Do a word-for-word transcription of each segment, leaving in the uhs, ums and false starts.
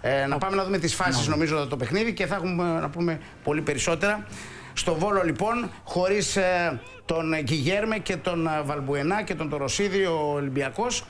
Ε, να πάμε να δούμε τις φάσεις, νομίζω, το παιχνίδι και θα έχουμε να πούμε πολύ περισσότερα. Στο Βόλο, λοιπόν, χωρίς ε, τον Γκιγέρμε και τον ε, Βαλμπουενά και τον Τοροσίδη, ο Ολυμπιακός.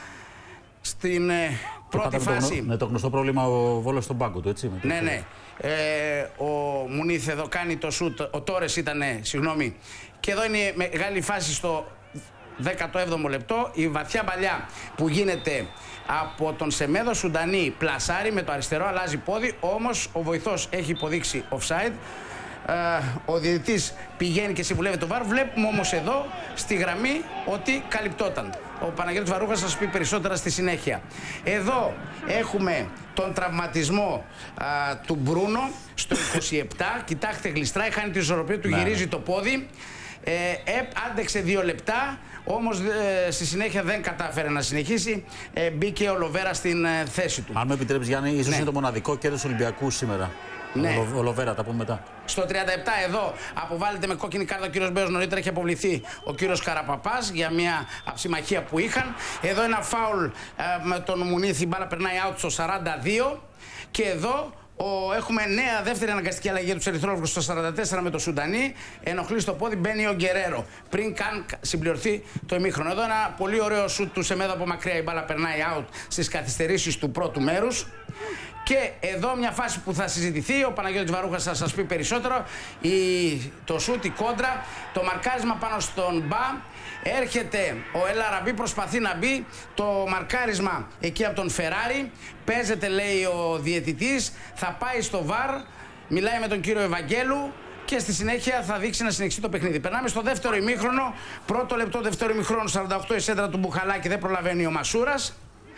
Στην ε, πρώτη φάση. Με το γνωστό πρόβλημα ο Βόλος στον πάγκο του, έτσι. Ναι, ναι. Ε, ο Μουνίθ εδώ κάνει το σουτ, ο Τόρες ήταν, συγγνώμη. Και εδώ είναι η μεγάλη φάση στο δέκατο έβδομο λεπτό. Η βαθιά παλιά που γίνεται από τον Σεμέδο, Σουντανί πλασάρι με το αριστερό, αλλάζει πόδι. Όμως ο βοηθός έχει υποδείξει offside. Uh, ο διαιτητής πηγαίνει και συμβουλεύει το βαρ. Βλέπουμε όμως εδώ στη γραμμή ότι καλυπτόταν. Ο Παναγιώτης Βαρούχας θα σας πει περισσότερα στη συνέχεια. Εδώ έχουμε τον τραυματισμό uh, του Μπρούνο στο είκοσι επτά. Κοιτάξτε, γλιστράει, χάνει τη ισορροπία του, γυρίζει το πόδι. Ε, ε, άντεξε δύο λεπτά, όμως ε, στη συνέχεια δεν κατάφερε να συνεχίσει. Ε, μπήκε ο Λοβέρα στην ε, θέση του. Αν με επιτρέπεις, Γιάννη, ίσως ναι. είναι το μοναδικό κέρδος του Ολυμπιακού σήμερα. Ναι. Ο Λοβέρα, τα πούμε μετά. Στο τριάντα επτά εδώ αποβάλλεται με κόκκινη κάρτα ο κύριος Μπέος. Νωρίτερα έχει αποβληθεί ο κύριος Καραπαπάς για μια αψιμαχία που είχαν. Εδώ ένα φάουλ ε, με τον Μουνίθ, η μπάλα περνάει out στο σαράντα δύο. Και εδώ ο, έχουμε νέα δεύτερη αναγκαστική αλλαγή για τους ερυθρόλευκους στο σαράντα τέσσερα με το Σουντανί. Ενοχλεί στο πόδι, μπαίνει ο Γκερέρο πριν καν συμπληρωθεί το ημίχρονο. Εδώ ένα πολύ ωραίο σουτ του Σεμέδο από μακριά. Η μπάλα περνάει out στις καθυστερήσεις του πρώτου μέρους. Και εδώ μια φάση που θα συζητηθεί, ο Παναγιώτης Βαρούχας θα σας πει περισσότερο. Η, το σούτ, η κόντρα, το μαρκάρισμα πάνω στον Μπα. Έρχεται ο Ελ Αραμπί, προσπαθεί να μπει. Το μαρκάρισμα εκεί από τον Φεράρι. Παίζεται, λέει ο διαιτητής. Θα πάει στο βαρ, μιλάει με τον κύριο Ευαγγέλου και στη συνέχεια θα δείξει να συνεχίσει το παιχνίδι. Περνάμε στο δεύτερο ημίχρονο. Πρώτο λεπτό, δεύτερο ημίχρονο, σαράντα οκτώ η σέντρα του Μπουχαλάκη, δεν προλαβαίνει ο Μασούρας.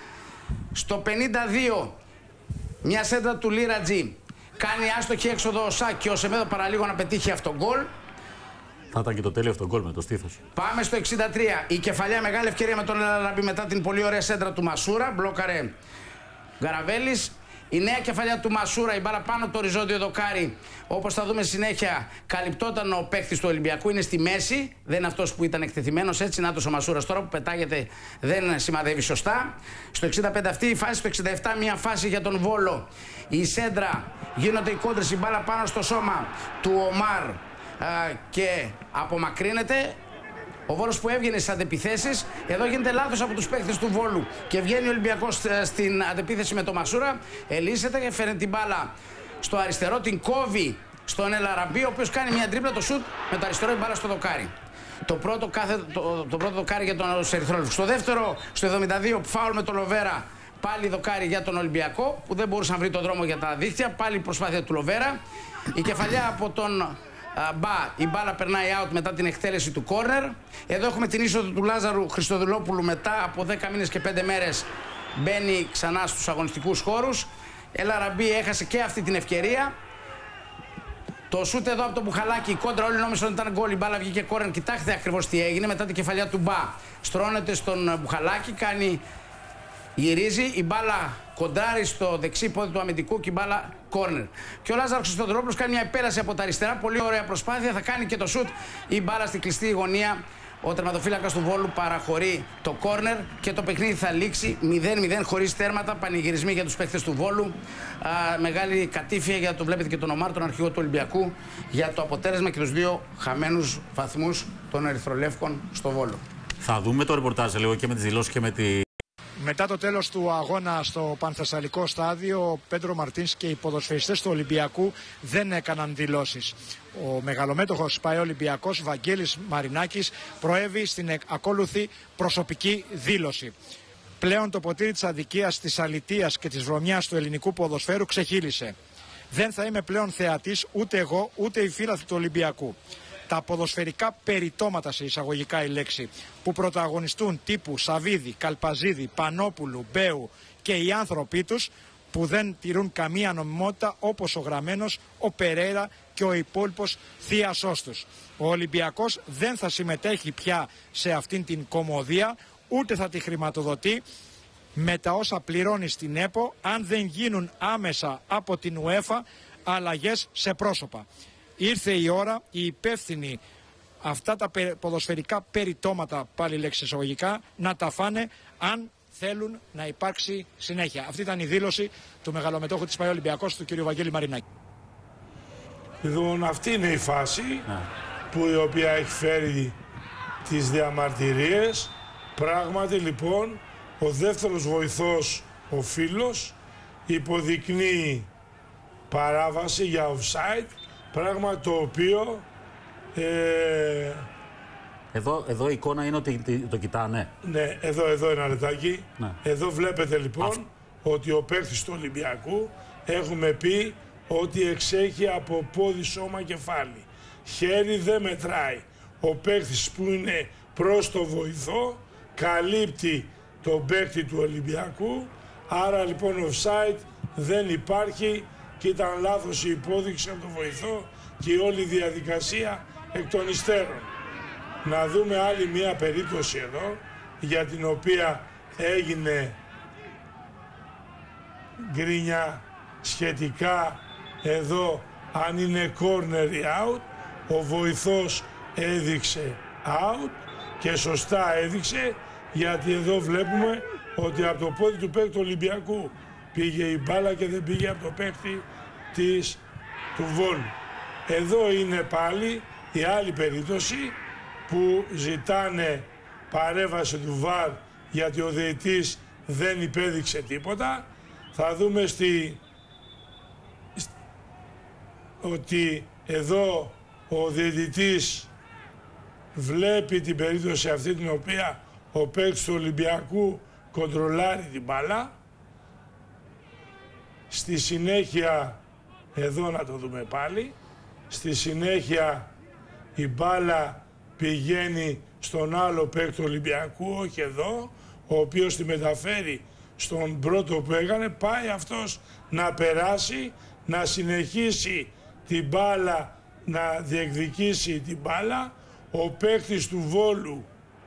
Στο πενήντα δύο. Μια σέντρα του Λίρατζη, κάνει άστοχη έξοδο ο Σάκ και ο Σεμέδο παραλίγο να πετύχει αυτό γκολ. Θα ήταν και το τέλειο αυτό γκολ με το στήθος. Πάμε στο εξήντα τρία. Η κεφαλιά, μεγάλη ευκαιρία με τον Ελαραμπή μετά την πολύ ωραία σέντρα του Μασούρα. Μπλόκαρε Γκαραβέλης. Η νέα κεφαλιά του Μασούρα, η μπάλα πάνω το οριζόντιο δοκάρι. Όπως θα δούμε συνέχεια, καλυπτόταν ο παίκτης του Ολυμπιακού. Είναι στη μέση, δεν είναι αυτός που ήταν εκτεθειμένος. Έτσι, να ο Μασούρας τώρα που πετάγεται δεν σημαδεύει σωστά. Στο εξήντα πέντε αυτή η φάση, στο εξήντα επτά μια φάση για τον Βόλο. Η σέντρα, γίνονται οι κόντρες, η μπάλα πάνω στο σώμα του Ομάρ α, και απομακρύνεται. Ο Βόλος που έβγαινε στις αντεπιθέσεις, εδώ γίνεται λάθος από τους παίκτες του Βόλου και βγαίνει ο Ολυμπιακός στην αντεπίθεση με το Μασούρα. Ελίσσεται και φέρνει την μπάλα στο αριστερό, την κόβει στον Ελ Αραμπί, ο οποίος κάνει μια τρίπλα, το σουτ με το αριστερό, η μπάλα στο δοκάρι. Το πρώτο, κάθε, το, το πρώτο δοκάρι για τον ερυθρόλευκο. Στο δεύτερο, στο εβδομήντα δύο, φάουλ με τον Λοβέρα, πάλι δοκάρι για τον Ολυμπιακό που δεν μπορούσε να βρει τον δρόμο για τα δίχτυα. Πάλι προσπάθεια του Λοβέρα. Η κεφαλιά από τον Μπα, η μπάλα περνάει out μετά την εκτέλεση του κόρνερ. Εδώ έχουμε την είσοδο του Λάζαρου Χριστοδουλόπουλου μετά από δέκα μήνες και πέντε μέρες. Μπαίνει ξανά στους αγωνιστικούς χώρους. Ελ Αραμπί έχασε και αυτή την ευκαιρία. Το σούτ εδώ από το Μπουχαλάκι, η κόντρα, όλοι νόμισαν ότι ήταν γκολ. Η μπάλα βγήκε κόρνερ. Κοιτάξτε ακριβώς τι έγινε μετά την κεφαλιά του Μπα. Στρώνεται στον Μπουχαλάκι, κάνει. Γυρίζει, η μπάλα κοντράρει στο δεξί πόδι του αμυντικού και η μπάλα κόρνερ. Και ο Λάζαρος Χριστοδουλόπουλος κάνει μια επέλαση από τα αριστερά. Πολύ ωραία προσπάθεια. Θα κάνει και το σουτ. Η μπάλα στη κλειστή γωνία. Ο τερματοφύλακας του Βόλου παραχωρεί το κόρνερ και το παιχνίδι θα λήξει μηδέν μηδέν χωρίς τέρματα. Πανηγυρισμοί για τους παίκτες του Βόλου. Α, μεγάλη κατήφια για το βλέπετε και τον Ομάρ, τον αρχηγό του Ολυμπιακού, για το αποτέλεσμα και τους δύο χαμένους βαθμούς των ερυθρολεύκων στο Βόλο. Θα δούμε το ρεπορτάζ λίγο και με τις δηλώσεις και με τη. Μετά το τέλος του αγώνα στο Πανθεσσαλικό στάδιο, ο Πέντρο Μαρτίνς και οι ποδοσφαιριστές του Ολυμπιακού δεν έκαναν δηλώσεις. Ο μεγαλομέτωχος ΠΑΕ Ολυμπιακός Βαγγέλης Μαρινάκης προέβη στην ακόλουθη προσωπική δήλωση. Πλέον το ποτήρι της αδικίας, της αλητείας και της βρωμιάς του ελληνικού ποδοσφαίρου ξεχύλισε. Δεν θα είμαι πλέον θεατής ούτε εγώ ούτε οι φίλαθλοι του Ολυμπιακού. Τα ποδοσφαιρικά περιτώματα, σε εισαγωγικά η λέξη, που πρωταγωνιστούν τύπου Σαβίδη, Καλπαζίδη, Πανόπουλου, Μπέου και οι άνθρωποι τους που δεν τηρούν καμία νομιμότητα, όπως ο Γραμμένος, ο Περέρα και ο υπόλοιπος θείασός τους. Ο Ολυμπιακός δεν θα συμμετέχει πια σε αυτήν την κωμωδία, ούτε θα τη χρηματοδοτεί με τα όσα πληρώνει στην ΕΠΟ, αν δεν γίνουν άμεσα από την UEFA αλλαγές σε πρόσωπα. Ήρθε η ώρα οι υπεύθυνοι αυτά τα ποδοσφαιρικά περιτώματα, πάλι λέξη εισαγωγικά, να τα φάνε αν θέλουν να υπάρξει συνέχεια. Αυτή ήταν η δήλωση του μεγαλομετόχου της ΠΑΕ Ολυμπιακός, του κ. Βαγγέλη Μαρινάκη. Λοιπόν, αυτή είναι η φάση ναι. που η οποία έχει φέρει τις διαμαρτυρίες. Πράγματι λοιπόν ο δεύτερος βοηθός, ο φίλος, υποδεικνύει παράβαση για offside, πράγμα το οποίο ε... εδώ, εδώ η εικόνα είναι ότι το κοιτάνε. Ναι, εδώ, εδώ ένα λεπτάκι. Ναι. Εδώ βλέπετε λοιπόν Αυτ... ότι ο παίκτης του Ολυμπιακού, έχουμε πει ότι εξέχει από πόδι, σώμα, κεφάλι. Χέρι δεν μετράει. Ο παίκτης που είναι προς το βοηθό καλύπτει τον παίκτη του Ολυμπιακού, άρα λοιπόν offside δεν υπάρχει και ήταν λάθος η υπόδειξη από τον βοηθό και η όλη διαδικασία εκ των υστέρων. Να δούμε άλλη μια περίπτωση εδώ για την οποία έγινε γκρίνια σχετικά εδώ αν είναι corner ή out. Ο βοηθός έδειξε out και σωστά έδειξε, γιατί εδώ βλέπουμε ότι από το πόδι του παίκτη του Ολυμπιακού πήγε η μπάλα και δεν πήγε από το παίκτη της του Βόλου. Εδώ είναι πάλι η άλλη περίπτωση που ζητάνε παρέμβαση του βαρ γιατί ο διαιτητής δεν υπέδειξε τίποτα. Θα δούμε στη... ότι εδώ ο διαιτητής βλέπει την περίπτωση αυτή την οποία ο παίκτης του Ολυμπιακού κοντρολάρει την μπάλα. Στη συνέχεια, εδώ να το δούμε πάλι, στη συνέχεια η μπάλα πηγαίνει στον άλλο παίκτη του Ολυμπιακού, όχι εδώ, ο οποίος τη μεταφέρει στον πρώτο που έκανε, πάει αυτός να περάσει, να συνεχίσει την μπάλα, να διεκδικήσει την μπάλα. Ο παίκτης του Βόλου,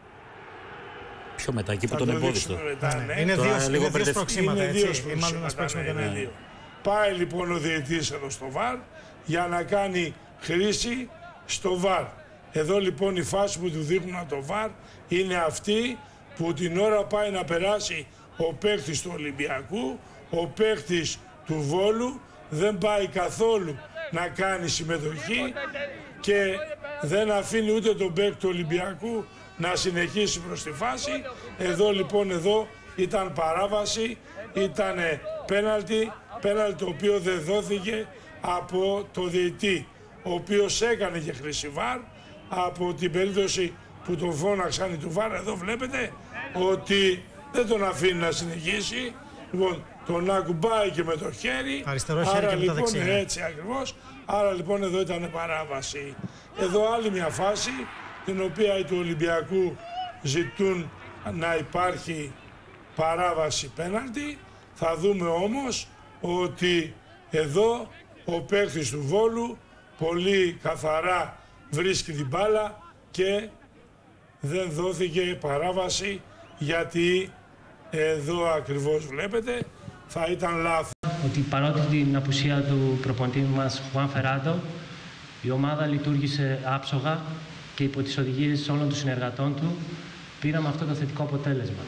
πιο μετά, εκεί που τον εμπόδιστο. Ναι. Είναι δύο, λίγο είναι δύο σπροξήματα, είναι δύο σπροξήματα, ναι, είναι δύο. Πάει λοιπόν ο διαιτητής εδώ στο βαρ για να κάνει χρήση στο βαρ. Εδώ λοιπόν η φάση που του δείχνουν από το βαρ είναι αυτή που την ώρα πάει να περάσει ο παίκτης του Ολυμπιακού, ο παίκτης του Βόλου δεν πάει καθόλου να κάνει συμμετοχή και δεν αφήνει ούτε τον παίκτη του Ολυμπιακού να συνεχίσει προς τη φάση. Εδώ λοιπόν εδώ ήταν παράβαση, ήταν πέναλτι, πέναλτι το οποίο δεν δόθηκε από το διαιτητή, ο οποίος έκανε και χρήση βαρ. Από την περίπτωση που τον φώναξαν του βαρ, εδώ βλέπετε ότι δεν τον αφήνει να συνεχίσει, λοιπόν τον ακουμπάει και με το χέρι, αριστερό χέρι άρα και λοιπόν με το δεξί, έτσι ακριβώς, άρα λοιπόν εδώ ήταν παράβαση. Εδώ άλλη μια φάση την οποία οι του Ολυμπιακού ζητούν να υπάρχει παράβαση πέναλτι. Θα δούμε όμως ότι εδώ ο παίκτης του Βόλου πολύ καθαρά βρίσκει την μπάλα και δεν δόθηκε παράβαση, γιατί εδώ ακριβώς βλέπετε θα ήταν λάθος. Ότι παρότι την απουσία του προπονητή μας Χουάν Φεράντο, η ομάδα λειτουργήσε άψογα και υπό τις οδηγίες όλων των συνεργατών του πήραμε αυτό το θετικό αποτέλεσμα.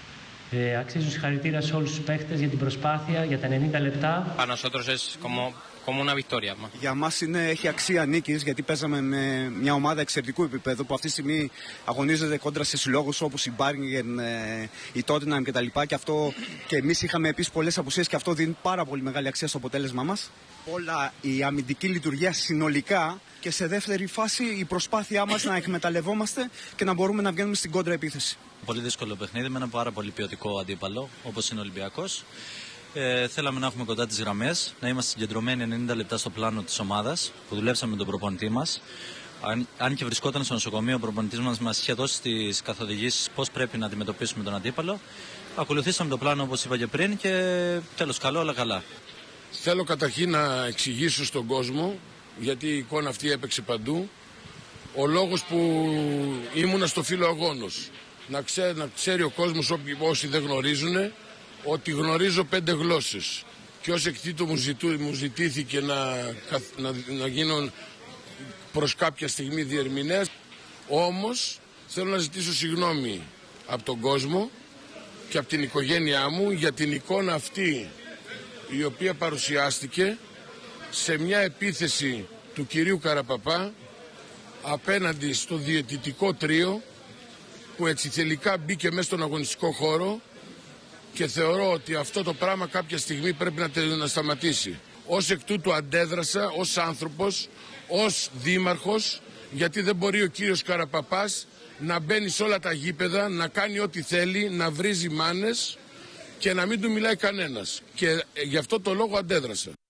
Ε, αξίζουν συγχαρητήρια σε όλους τους παίχτες για την προσπάθεια, για τα ενενήντα λεπτά. Para nosotros es como, como una victoria. Για μας είναι, έχει αξία νίκης, γιατί παίζαμε με μια ομάδα εξαιρετικού επίπεδου που αυτή τη στιγμή αγωνίζεται κόντρα σε συλλόγους όπως η Bayern, η Tottenham κτλ. Και, αυτό, και εμείς είχαμε επίσης πολλές απουσίες και αυτό δίνει πάρα πολύ μεγάλη αξία στο αποτέλεσμά μας. Όλα η αμυντική λειτουργία συνολικά και σε δεύτερη φάση η προσπάθειά μας να εκμεταλλευόμαστε και να μπορούμε να βγαίνουμε στην κόντρα επίθεση. Πολύ δύσκολο παιχνίδι με ένα πάρα πολύ ποιοτικό αντίπαλο όπως είναι ο Ολυμπιακός. Ε, θέλαμε να έχουμε κοντά τις γραμμές, να είμαστε συγκεντρωμένοι ενενήντα λεπτά στο πλάνο της ομάδας που δουλέψαμε με τον προπονητή μας. Αν, αν και βρισκόταν στο νοσοκομείο, ο προπονητής μας μας είχε δώσει τις καθοδηγήσεις πώς πρέπει να αντιμετωπίσουμε τον αντίπαλο. Ακολουθήσαμε το πλάνο όπως είπα και πριν και τέλος καλό, όλα καλά. Θέλω καταρχήν να εξηγήσω στον κόσμο, γιατί η εικόνα αυτή έπαιξε παντού, ο λόγος που ήμουνα στο φύλλο αγώνος. Να ξέρει, να ξέρει ο κόσμος, όσοι δεν γνωρίζουν, ότι γνωρίζω πέντε γλώσσες. Και ως εκ τούτου μου, ζητού, μου ζητήθηκε να, να, να γίνω προς κάποια στιγμή διερμηνέας. Όμως θέλω να ζητήσω συγγνώμη από τον κόσμο και από την οικογένειά μου για την εικόνα αυτή η οποία παρουσιάστηκε σε μια επίθεση του κυρίου Καραπαπά απέναντι στο διαιτητικό τρίο που έτσι θελικά μπήκε μέσα στον αγωνιστικό χώρο, και θεωρώ ότι αυτό το πράγμα κάποια στιγμή πρέπει να, να σταματήσει. Ως εκ τούτου αντέδρασα ως άνθρωπος, ως δήμαρχος, γιατί δεν μπορεί ο κύριος Καραπαπάς να μπαίνει σε όλα τα γήπεδα, να κάνει ό,τι θέλει, να βρίζει μάνες και να μην του μιλάει κανένας. Και γι' αυτό το λόγο αντέδρασα.